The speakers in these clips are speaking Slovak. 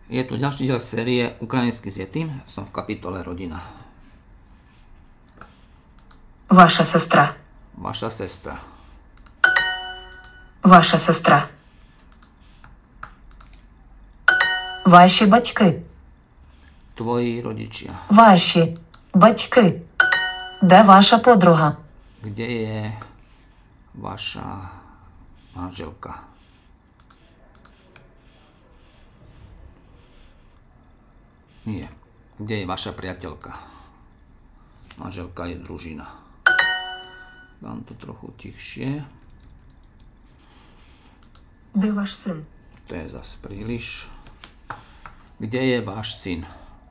Je tu ďalší diel série Ukrajinský s Yetim. Som v kapitole Rodina. Ваша сестра. Vaša sestra. Ваша сестра. Ваші батьки. Tvoji rodičia. Ваші батьки. Де ваша подруга? Kde je vaša manželka? Nie. Kde je vaša priateľka? Manželka je družina. Dám to trochu tichšie. Де ваш син? To je zase príliš. Kde je váš syn?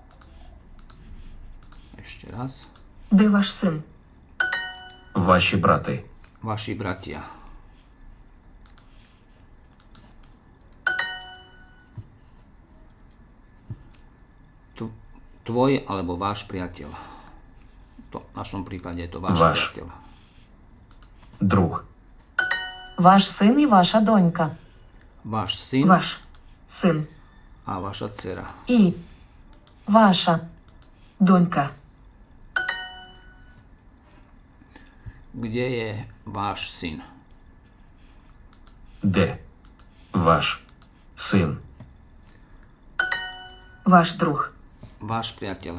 Ešte raz. Де ваш син? Ваші брати. Vaši bratia. Tvoj alebo váš priateľ. V našom prípade je to váš priateľ. Друг. Ваш син і ваша донька. Váš syn Ваш син. a vaša dcera. І ваша. Донька. Kde je váš syn? Де ваш син? Ваш друг. Váš priateľ.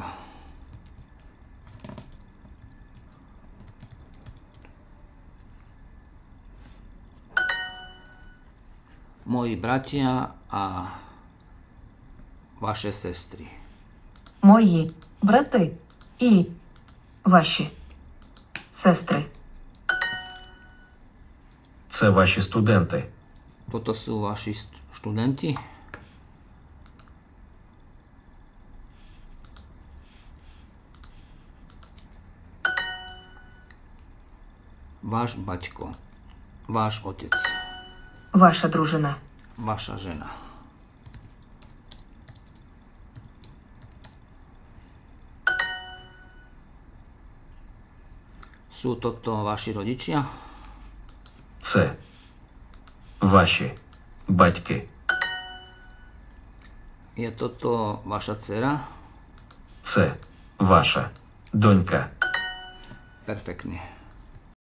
Moji bratia a vaše sestry. Мої брати. І Ваші сестри. Це ваші студенти. Toto sú vaši študenti? Váš baťko. Váš otec. Ваша дружина. Vaša žena. Sú toto vaši rodičia? Це ваші батьки. Je toto vaša dcera? Це ваша донька. Perfektne.